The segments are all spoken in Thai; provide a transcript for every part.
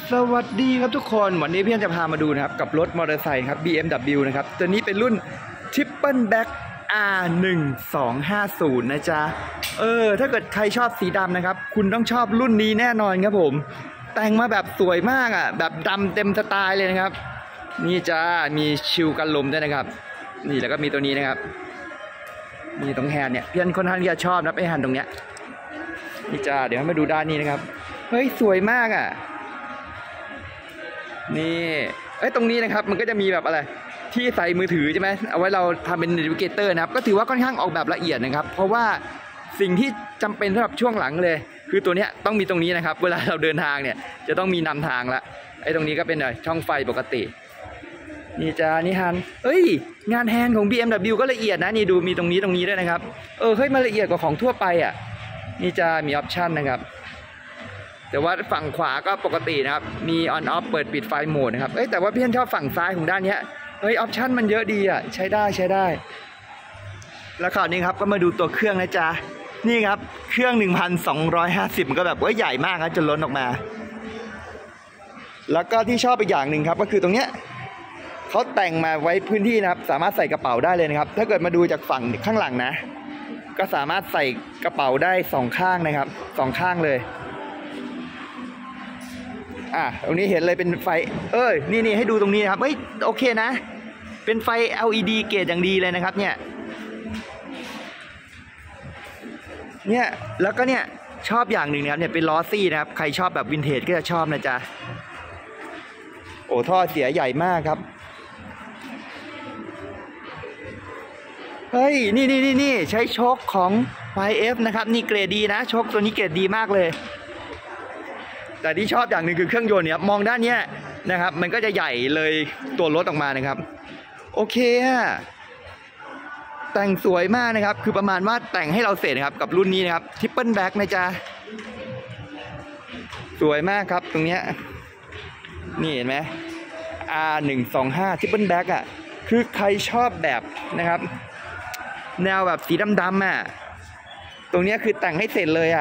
สวัสดีครับทุกคนวันนี้พี่จะพามาดูนะครับกับรถมอเตอร์ไซค์ครับ BMW นะครับตัวนี้เป็นรุ่น Triple Black R1250 นะจ๊ะถ้าเกิดใครชอบสีดำนะครับคุณต้องชอบรุ่นนี้แน่นอนครับผมแต่งมาแบบสวยมากอ่ะแบบดำเต็มสไตล์เลยนะครับนี่จ้ามีชิลกันลมด้วยนะครับนี่แล้วก็มีตัวนี้นะครับมีตรงแฮนด์เนี่ยพี่ค่อนข้างที่จะชอบนะไอ้แฮนด์ตรงเนี้ยนี่จ้าเดี๋ยวให้มาดูด้านนี้นะครับเฮ้ยสวยมากอ่ะนี่ตรงนี้นะครับมันก็จะมีแบบอะไรที่ใส่มือถือใช่ไหมเอาไว้เราทำเป็นเนวิเกเตอร์นะครับก็ถือว่าค่อนข้างออกแบบละเอียดนะครับเพราะว่าสิ่งที่จำเป็นสำหรับช่วงหลังเลยคือตัวเนี้ยต้องมีตรงนี้นะครับเวลาเราเดินทางเนี่ยจะต้องมีนำทางละตรงนี้ก็เป็นช่องไฟปกตินี่จ้านี่ฮันงานแฮนด์ของ BMW ก็ละเอียดนะนี่ดูมีตรงนี้ด้วยนะครับเฮ้ยมันละเอียดกว่าของทั่วไปอ่ะนี่จะมีออปชั่นนะครับแต่ว่าฝั่งขวาก็ปกตินะครับมีออนออฟเปิดปิดไฟโหมดนะครับแต่ว่าพี่ชอบฝั่งซ้ายของด้านนี้ออปชั่นมันเยอะดีอ่ะใช้ได้แล้วคราวนี้ครับก็มาดูตัวเครื่องนะจ๊ะนี่ครับเครื่อง 1,250 มันก็แบบใหญ่มากนะจนล้นออกมาแล้วก็ที่ชอบอีกอย่างหนึ่งครับก็คือตรงเนี้ยเขาแต่งมาไว้พื้นที่นะครับสามารถใส่กระเป๋าได้เลยนะครับถ้าเกิดมาดูจากฝั่งข้างหลังนะก็สามารถใส่กระเป๋าได้2ข้างนะครับ2ข้างเลยตรงนี้เห็นเลยเป็นไฟนี่ให้ดูตรงนี้นะครับโอเคนะเป็นไฟ LED เกรดอย่างดีเลยนะครับเนี่ยแล้วก็เนี่ยชอบอย่างหนึ่งนะครับเนี่ยเป็นล้อซี่นะครับใครชอบแบบวินเทจก็จะชอบนะจ๊ะท่อเสียใหญ่มากครับนี่ใช้โชคของ YF นะครับนี่เกรดดีนะโชคตัวนี้เกรดดีมากเลยแต่ที่ชอบอย่างหนึ่งคือเครื่องยนต์เนี่ยมองด้านนี้นะครับมันก็จะใหญ่เลยตัวรถออกมานะครับโอเคแต่งสวยมากนะครับคือประมาณว่าแต่งให้เราเสร็จนะครับกับรุ่นนี้นะครับ Triple Black นะจ๊ะสวยมากครับตรงเนี้ยนี่เห็นไหม R125 Triple Black คือใครชอบแบบนะครับแนวแบบสีดำตรงเนี้ยคือแต่งให้เสร็จเลย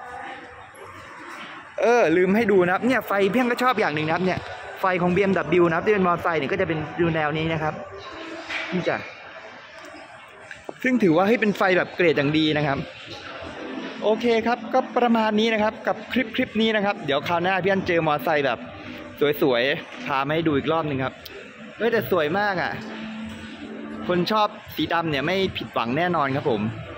ลืมให้ดูนะครับเนี่ยไฟเพี้ยงก็ชอบอย่างหนึ่งนะครับเนี่ยไฟของ BMW นะครับที่เป็นมอเตอร์ไซค์เนี่ยก็จะเป็นดูแนวนี้นะครับนี่จ้ะซึ่งถือว่าให้เป็นไฟแบบเกรดอย่างดีนะครับโอเคครับก็ประมาณนี้นะครับกับคลิปนี้นะครับเดี๋ยวคราวหน้าพี่อันเจอมอเตอร์ไซค์แบบสวยๆพามาให้ดูอีกรอบหนึ่งครับแต่สวยมากคนชอบสีดำเนี่ยไม่ผิดหวังแน่นอนครับผม